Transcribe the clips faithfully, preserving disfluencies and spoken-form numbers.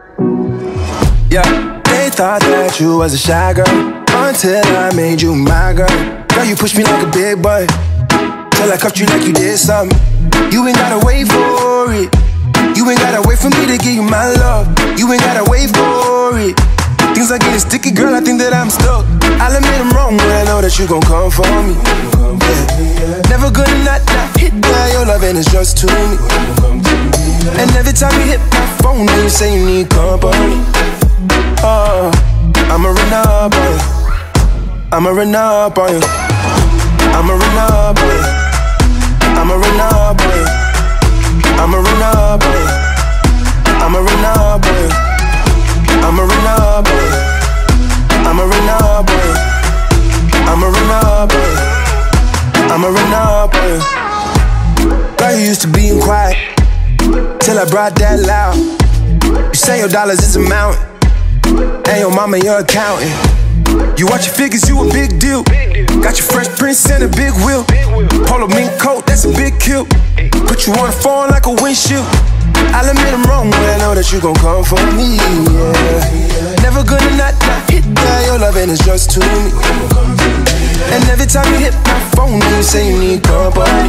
Yeah, they thought that you was a shy girl until I made you my girl. Girl, you pushed me like a big boy till I cuffed you like you did something. You ain't gotta wait for it. You ain't gotta wait for me to give you my love. You ain't gotta wait for it. Things are getting sticky, girl, I think that I'm stuck. I'll admit I'm wrong, but I know that you gon' come for me. Yeah. Never gonna not, not hit by your love and it's just to me. And every time you hit my phone, then you say you need company. Oh, I'ma run up on you. I'ma run up on you. I'ma run up on you. I'ma run up on you. I'ma run up on you. I'ma run up on you. I'ma run up on you. I'ma run up on you. I'ma run up on you. I'ma run up on you. Girl, you used to being quiet till I brought that loud. You say your dollars is a mountain, and your mama your accountant. You watch your figures, you a big deal. Got your Fresh Prince and a big wheel. Polo mink coat, that's a big kill. Put you on the phone like a windshield. I'll admit I'm wrong, but I know that you gon' come for me, yeah. Never gonna not, not hit by your love and it's just to me. And every time you hit my phone, you say you need company.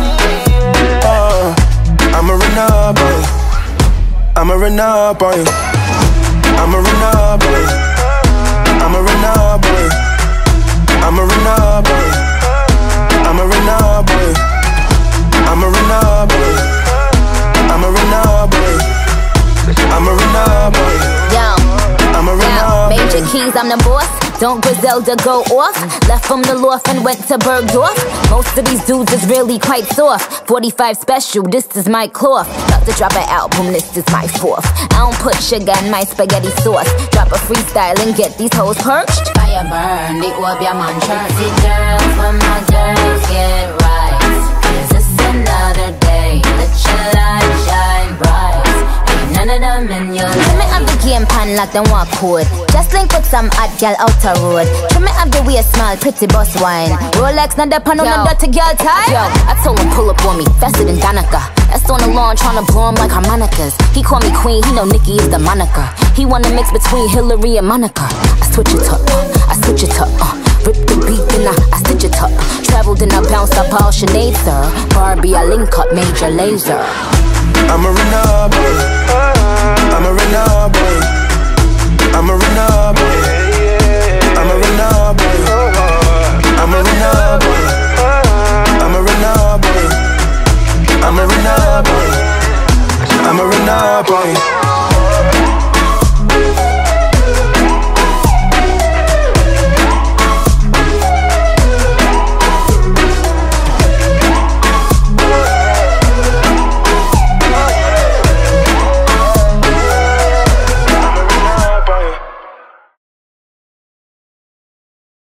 Oh, I'ma run up on you. I'ma run up on you. I'ma run up on you. I'ma run up on you. I'ma run up on you. I'ma run up on you. I'ma run up on you. I'ma run up on you. I'ma run up on you. Yo, I'ma run yo, up on Major you. Keys, I'm the boss. Don't Griselda go off? Left from the loft and went to Bergdorf. Most of these dudes is really quite soft. forty-five special, this is my cloth. About to drop an album, this is my fourth. I don't put sugar in my spaghetti sauce. Drop a freestyle and get these hoes perched. Fire burn, the obeah man church. See girls, when my girls get right. Is this another day? Let your light shine bright. Ain't none of them in your life. Trim me up the game pan like them walk code. Just link with some hot gal outer road. Trim me up the way small, pretty boss wine. Rolex, not the pan on the dirty girl tie. Yo, I told him pull up on me, faster than Danica. That's on the lawn, tryna blow him like harmonicas. He call me queen, he know Nicki is the moniker. He wanna mix between Hillary and Monica. I switch it up, uh, I switch it up, uh. Rip the beat, then I, I stitch it up. Traveled and I bounced up all Sinead, sir. Barbie, I link up Major Lazer. I'ma run up on you. I'ma run up